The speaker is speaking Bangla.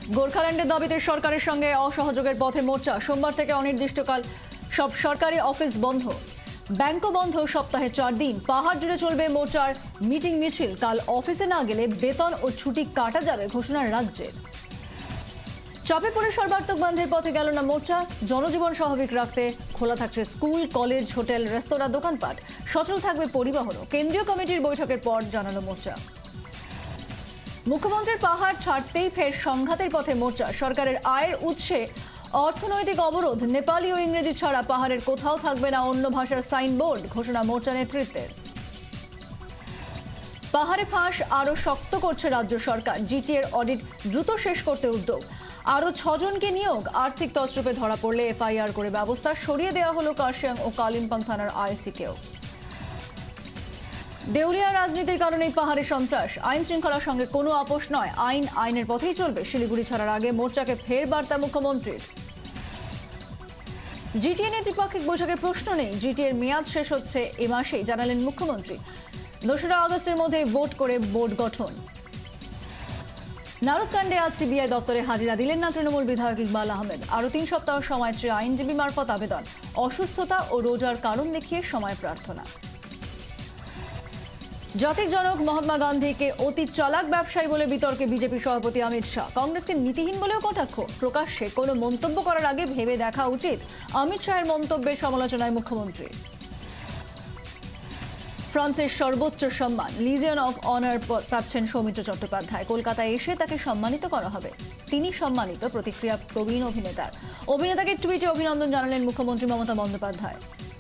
গোর্খাল্যান্ডের দাবিতে সরকারের সঙ্গে অসহযোগের পথে মোর্চা। সোমবার থেকে অনির্দিষ্টকাল সব সরকারি অফিস বন্ধ, ব্যাংকও বন্ধ। সপ্তাহে 4 দিন পাহাড় জুড়ে চলবে মোর্চার মিটিং মিছিল। কাল অফিসে না গেলে বেতন ও ছুটি কাটা যাবে ঘোষণার রাজ্যের। চাপে পড়ে সর্বাত্মক বন্ধের পথে গেল না মোর্চা। জনজীবন স্বাভাবিক রাখতে খোলা থাকছে স্কুল, কলেজ, হোটেল, রেস্তোরাঁ, দোকানপাট। সচল থাকবে পরিবহনও। কেন্দ্রীয় কমিটির বৈঠকের পর জানালো মোর্চা। মুখ্যমন্ত্রীর পাহাড় ছাড়তেই ফের সংঘাতের পথে মোর্চা। সরকারের আয়ের উৎসে অর্থনৈতিক অবরোধ। নেপালি ও ইংরেজি ছাড়া পাহাড়ের কোথাও থাকবে না অন্য ভাষার সাইনবোর্ড, ঘোষণা মোর্চা নেতৃত্বের। পাহাড়ে ফাঁস আরো শক্ত করছে রাজ্য সরকার। জিটিএর অডিট দ্রুত শেষ করতে উদ্যোগ। আরো 6 জনকে নিয়োগ। আর্থিক তছরূপে ধরা পড়লে এফআইআর করে ব্যবস্থা। সরিয়ে দেওয়া হলো কার্শিয়াং ও কালিম্পং থানার আইসিকেও। দেউলিয়া রাজনীতির কারণেই পাহাড়ে সন্ত্রাস। আইন শৃঙ্খলার সঙ্গে কোনো আপোষ নয়। আইন আইনের পথেই চলবে। শিলিগুড়ি ছাড়ার আগে মোর্চাকে ফের বার্তা মুখ্যমন্ত্রীর। জিটিএ নিয়ে ত্রিপাক্ষিক বৈঠকের প্রশ্ন নেই। জিটিএর মেয়াদ শেষ হচ্ছে এ মাসেই, জানালেন মুখ্যমন্ত্রী। 2রা আগস্টের মধ্যে ভোট করে বোর্ড গঠন। নারদকাণ্ডে আজ সিবিআই দপ্তরে হাজিরা দিলেন না তৃণমূল বিধায়ক ইকবাল আহমেদ। আরও 3 সপ্তাহ সময় চেয়ে আইনজীবী মারফত আবেদন। অসুস্থতা ও রোজার কারণ দেখিয়ে সময় প্রার্থনা। জাতির জনক মহাত্মা গান্ধীকে অতি চালাক ব্যবসায়ী বলে বিতর্কে বিজেপি সভাপতি অমিত শাহ। কংগ্রেসকে নীতিহীন বলেও কটাক্ষ। প্রকাশ্যে কোনো মন্তব্য করার আগে ভেবে দেখা উচিত, অমিত শাহের মন্তব্যের সমালোচনায় মুখ্যমন্ত্রী। ফ্রান্সের সর্বোচ্চ সম্মান লিজিয়ন অফ অনার পাচ্ছেন সৌমিত্র চট্টোপাধ্যায়। কলকাতায় এসে তাকে সম্মানিত করা হবে। তিনি সম্মানিত, প্রতিক্রিয়া প্রবীণ অভিনেতাকে টুইটে অভিনন্দন জানালেন মুখ্যমন্ত্রী মমতা বন্দ্যোপাধ্যায়।